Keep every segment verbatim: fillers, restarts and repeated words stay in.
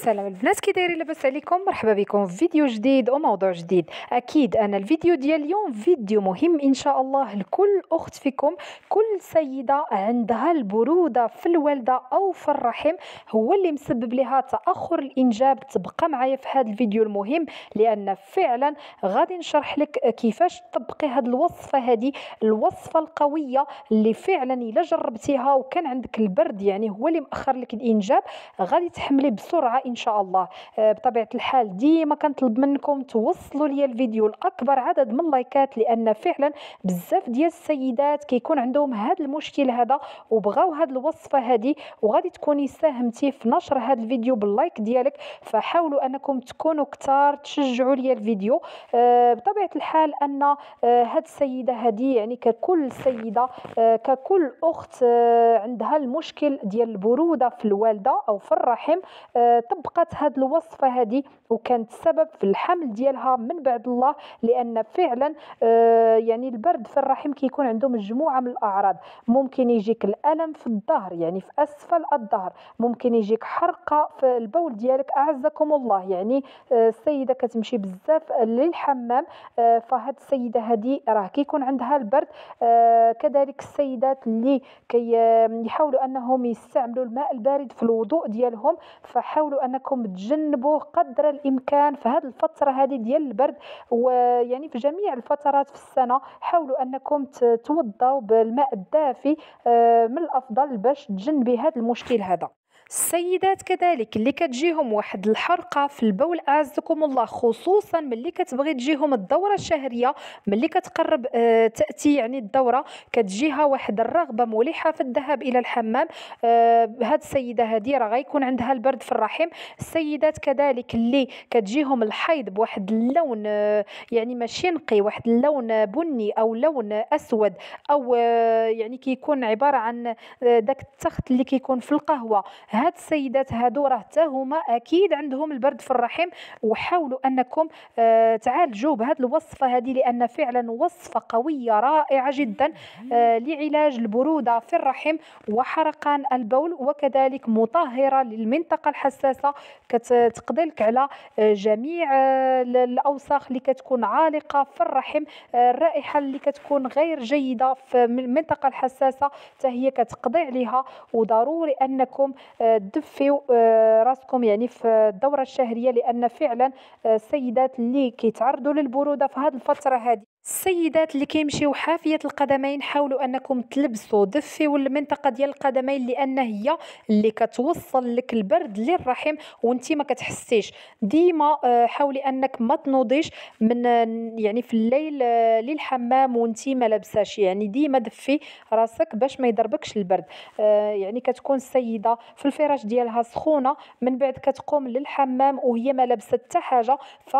السلام البنات، كي دايرين؟ لاباس عليكم؟ مرحبا بكم في فيديو جديد وموضوع جديد. اكيد انا الفيديو ديال اليوم فيديو مهم ان شاء الله لكل اخت فيكم، كل سيده عندها البروده في الوالده او في الرحم هو اللي مسبب لها تاخر الانجاب. تبقى معايا في هذا الفيديو المهم، لان فعلا غادي نشرح لك كيفاش تطبقي هذه الوصفه، هذه الوصفه القويه اللي فعلا الا جربتيها وكان عندك البرد يعني هو اللي مأخر لك الانجاب، غادي تحملي بسرعه ان شاء الله. آه، بطبيعه الحال ديما كنطلب منكم توصلوا لي الفيديو لاكبر عدد من اللايكات، لان فعلا بزاف ديال السيدات كيكون عندهم هذا المشكل هذا وبغاو هذه الوصفه هذه، وغادي تكوني ساهمتي في نشر هذا الفيديو باللايك ديالك. فحاولوا انكم تكونوا كثار تشجعوا لي الفيديو. آه، بطبيعه الحال ان آه، هذه السيده هذه يعني ككل سيده، آه، ككل اخت آه، عندها المشكل ديال البروده في الوالده او في الرحم، آه، طبقت هذه الوصفه هذه وكانت سبب في الحمل ديالها من بعد الله. لان فعلا آه، يعني البرد في الرحم كيكون عنده مجموعه من الاعراض. ممكن يجيك الالم في الظهر، يعني في اسفل الظهر، ممكن يجيك حرقه في البول ديالك اعزكم الله، يعني آه، السيده كتمشي بزاف للحمام، آه، فهاد السيده هذه راه كيكون عندها البرد. آه، كذلك السيدات اللي كيحاولوا انهم يستعملوا الماء البارد في الوضوء ديالهم، فحاولوا انكم تجنبوه قدر الامكان في هذه الفتره هذه ديال البرد. ويعني في جميع الفترات في السنه حاولوا انكم توضوا بالماء الدافي، آه، من الافضل باش تجنبي هذا المشكل هذا. السيدات كذلك اللي كتجيهم واحد الحرقه في البول اعزكم الله، خصوصا ملي كتبغي تجيهم الدوره الشهريه، ملي كتقرب آه تاتي يعني الدوره، كتجيها واحد الرغبه ملحه في الذهاب الى الحمام. آه هاد السيده هذه راه غيكون عندها البرد في الرحم. السيدات كذلك اللي كتجيهم الحيض بواحد اللون آه يعني ماشي نقي، واحد اللون بني او لون اسود، او آه يعني كيكون عباره عن آه داك التخت اللي كيكون في القهوه، هاد السيدات هادو راه حتى هما اكيد عندهم البرد في الرحم. وحاولوا انكم آه تعالجوا بهذه الوصفه هذه، لان فعلا وصفه قويه رائعه جدا آه لعلاج البروده في الرحم وحرقان البول، وكذلك مطهره للمنطقه الحساسه، كتقضي لك على آه جميع آه الاوساخ اللي كتكون عالقه في الرحم. آه الرائحه اللي كتكون غير جيده في المنطقه الحساسه حتى هي كتقضي عليها. وضروري انكم تدفيو راسكم يعني في الدوره الشهريه، لان فعلا السيدات اللي كيتعرضوا للبروده في هذه الفتره هذه، السيدات اللي كيمشيو حافيه القدمين، حاولوا انكم تلبسوا دفيوا المنطقه ديال القدمين، لان هي اللي كتوصل لك البرد للرحم وانت ما كتحسيش. ديما حاولي انك ما تنوضيش من يعني في الليل للحمام وانت ما لابساش، يعني ديما دفي راسك باش ما يضربكش البرد. يعني كتكون السيده في الفراش ديالها سخونه، من بعد كتقوم للحمام وهي ما لابسه حتى حاجه،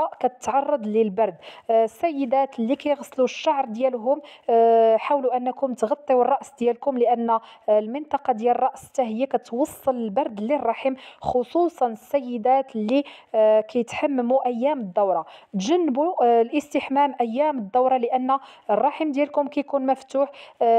فكتعرض للبرد. السيدات اللي كيغسلوا الشعر ديالهم، حاولوا انكم تغطيوا الراس ديالكم، لان المنطقه ديال الراس حتى هي كتوصل البرد للرحم، خصوصا السيدات اللي كيتحمموا ايام الدوره. تجنبوا الاستحمام ايام الدوره، لان الرحم ديالكم كيكون مفتوح،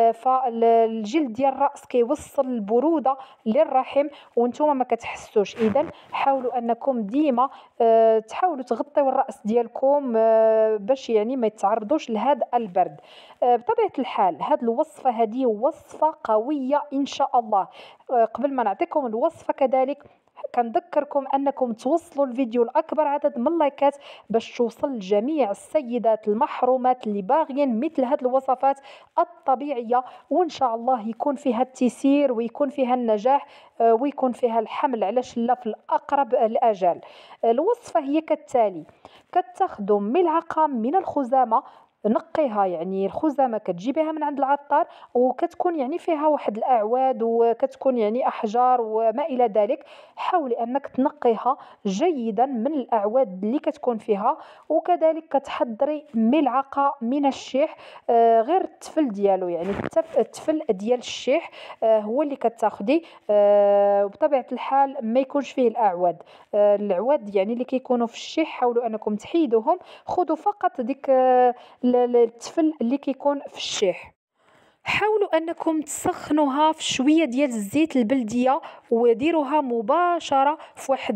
فالجلد ديال الراس كيوصل البروده للرحم وانتم ما كتحسوش. اذا حاولوا انكم ديما تحاولوا تغطيوا الراس ديالكم باش يعني ما يتعرضوش لهذا البرد. بطبيعه الحال هذه الوصفه هذه وصفه قويه ان شاء الله. قبل ما نعطيكم الوصفه كذلك كنذكركم انكم توصلوا الفيديو لاكبر عدد من اللايكات باش توصل لجميع السيدات المحرومات اللي باغيين مثل هذه الوصفات الطبيعيه، وان شاء الله يكون فيها التيسير ويكون فيها النجاح ويكون فيها الحمل على شله في الاقرب الاجال. الوصفه هي كالتالي: كتاخذوا ملعقه من الخزامه، نقيها، يعني الخزامه كتجيبيها من عند العطار وكتكون يعني فيها واحد الاعواد وكتكون يعني احجار وما الى ذلك. حاولي انك تنقيها جيدا من الاعواد اللي كتكون فيها، وكذلك كتحضري ملعقه من الشيح، آه غير التفل ديالو، يعني التفل ديال الشيح آه هو اللي كتاخدي، آه وبطبيعه الحال ما يكونش فيه الاعواد. آه العواد يعني اللي كيكونوا في الشيح حاولوا انكم تحيدوهم، خذوا فقط ديك آه التفل اللي كيكون في الشيح. حاولوا انكم تسخنوها في شويه ديال الزيت البلديه وديروها مباشره في واحد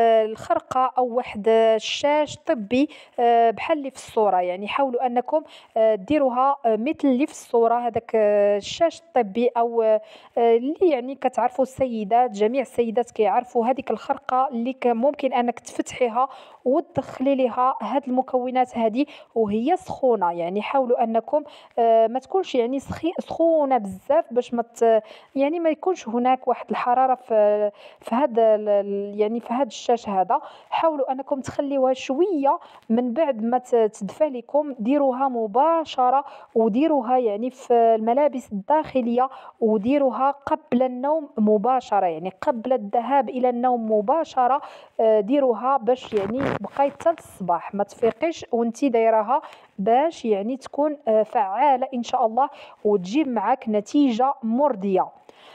الخرقه او واحد الشاش طبي بحال اللي في الصوره. يعني حاولوا انكم ديروها مثل اللي في الصوره، هذاك الشاش الطبي او اللي يعني كتعرفوا السيدات، جميع السيدات كيعرفوا هذيك الخرقه اللي ممكن انك تفتحيها وتدخلي لها هاد المكونات هذه وهي سخونه. يعني حاولوا انكم ما تكونش يعني سخونه بزاف باش ما يعني ما يكونش هناك واحد الحراره في في هذا يعني في هذا الشاش هذا. حاولوا انكم تخليوها شويه من بعد ما تدفى لكم، ديروها مباشره وديروها يعني في الملابس الداخليه وديروها قبل النوم مباشره، يعني قبل الذهاب الى النوم مباشره ديروها باش يعني بقاي حتى الصباح ما تفيقيش وانتي دايراها، باش يعني تكون فعاله ان شاء الله وتجيب معك نتيجه مرضيه.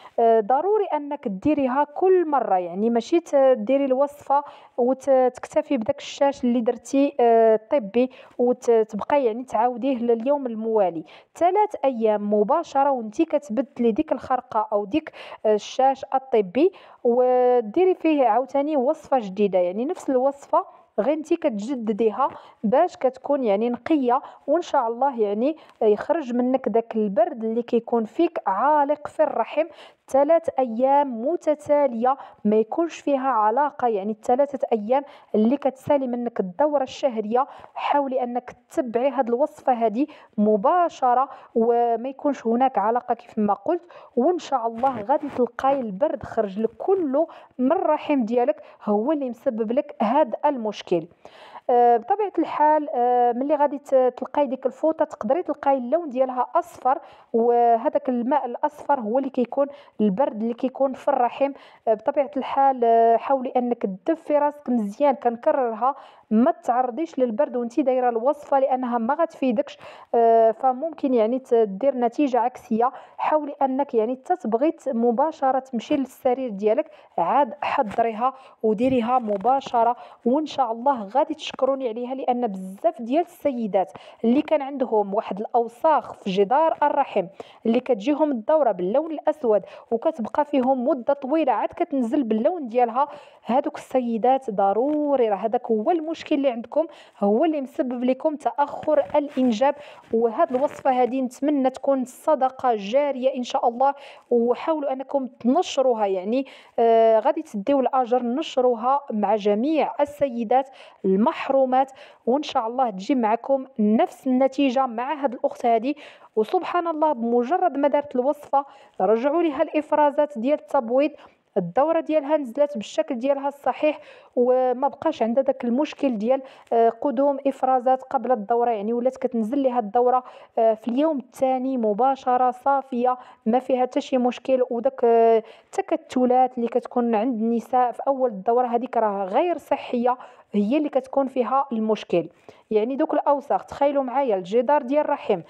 ضروري انك ديريها كل مره، يعني ماشي تديري الوصفه وتكتفي بداك الشاش اللي درتي طبي وتبقى يعني تعاوديه لليوم الموالي. ثلاث ايام مباشره وانتي كتبدلي ديك الخرقه او ديك الشاش الطبي وديري فيه عاوتاني وصفه جديده، يعني نفس الوصفه غير انتي كتجدديها باش كتكون يعني نقيه، وان شاء الله يعني يخرج منك داك البرد اللي كيكون فيك عالق في الرحم ثلاث ايام متتاليه ما يكونش فيها علاقه. يعني الثلاثه ايام اللي كتسالي منك الدوره الشهريه حاولي انك تتبعي هذه الوصفه هذه مباشره وما يكونش هناك علاقه كيف ما قلت، وان شاء الله غادي تلقاي البرد خرج لك كله من الرحم ديالك هو اللي مسبب لك هذا المشكل. بطبيعه الحال ملي غادي تلقاي ديك الفوطه تقدري تلقاي اللون ديالها اصفر، وهذاك الماء الاصفر هو اللي كيكون البرد اللي كيكون في الرحم. بطبيعه الحال حاولي انك تدفي راسك مزيان، كنكررها ما تعرضيش للبرد وانتي دايره الوصفه لانها ما غتفيدكش، فممكن يعني تدير نتيجه عكسيه. حاولي انك يعني تتبغي مباشره تمشي للسرير ديالك عاد حضريها وديريها مباشره، وان شاء الله غادي تشكروني عليها، لان بزاف ديال السيدات اللي كان عندهم واحد الاوساخ في جدار الرحم اللي كتجيهم الدوره باللون الاسود وكتبقى فيهم مده طويله عاد كتنزل باللون ديالها، هذوك السيدات ضروري راه هذاك هو المشكل اللي عندكم، هو اللي مسبب لكم تاخر الانجاب. وهذه الوصفه هذه نتمنى تكون صدقه جاريه ان شاء الله، وحاولوا انكم تنشروها، يعني آه غادي تديو الاجر نشروها مع جميع السيدات المحرومات، وان شاء الله تجي معكم نفس النتيجه مع هذه الاخت هذه. وسبحان الله بمجرد ما دارت الوصفه رجعوا لها الافرازات ديال التبويض، الدوره ديالها نزلت بالشكل ديالها الصحيح وما بقاش عندها داك المشكل ديال قدوم افرازات قبل الدوره، يعني ولات كتنزل لها الدوره في اليوم الثاني مباشره صافيه ما فيها حتى شي مشكل. وداك التكتلات اللي كتكون عند النساء في اول الدوره هذيك راه غير صحيه هي اللي كتكون فيها المشكل. يعني دوك الاوساخ تخيلوا معايا الجدار ديال الرحم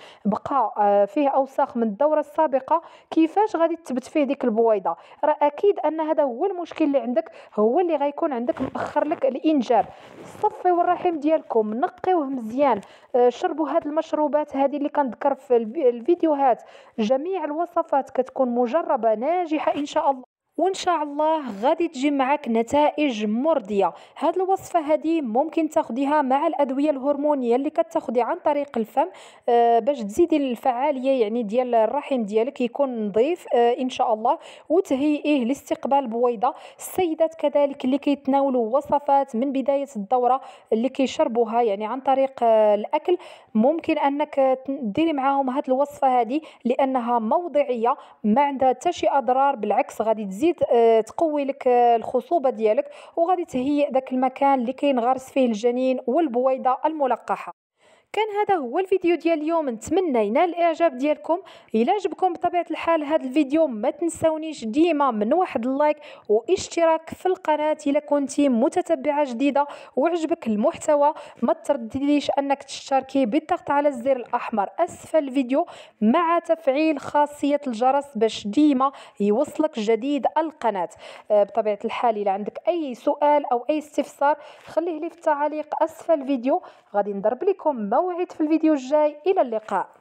بقى فيه اوساخ من الدوره السابقه، كيفاش غادي تثبت فيه ديك البويضه؟ راه اكيد ان هذا هو المشكل اللي عندك، هو اللي غيكون عندك مأخر لك الانجاب. صفيوا الرحم ديالكم، نقيوه مزيان، شربوا هاد المشروبات هذه اللي كنذكر في الفيديوهات، جميع الوصفات كتكون مجربه ناجحه ان شاء الله، وان شاء الله غادي تجي معك نتائج مرضيه. هاد الوصفه هذه ممكن تاخديها مع الادويه الهرمونيه اللي كتاخدي عن طريق الفم آه باش تزيدي الفعاليه يعني ديال الرحم ديالك يكون نظيف آه ان شاء الله، وتهيئيه لاستقبال البويضه. السيدات كذلك اللي كيتناولوا وصفات من بدايه الدوره اللي كيشربوها يعني عن طريق آه الاكل، ممكن انك ديري معاهم هاد الوصفه هذه لانها موضعيه ما عندها حتى شي اضرار، بالعكس غادي تزيد تقوي لك الخصوبه ديالك وغادي تهيئ ذاك المكان اللي كينغرس فيه الجنين والبويضه الملقحه. كان هذا هو الفيديو ديال اليوم، نتمنى ينال الاعجاب ديالكم. الى عجبكم بطبيعه الحال هذا الفيديو ما تنسونيش ديما من واحد اللايك واشتراك في القناه الى كنتي متتبعه جديده وعجبك المحتوى. ما تردديش انك تشتركي بالضغط على الزر الاحمر اسفل الفيديو مع تفعيل خاصيه الجرس باش ديما يوصلك جديد القناه. بطبيعه الحال الى عندك اي سؤال او اي استفسار خليه لي في التعاليق اسفل الفيديو، غادي نضرب لكم موعد في الفيديو الجاي. إلى اللقاء.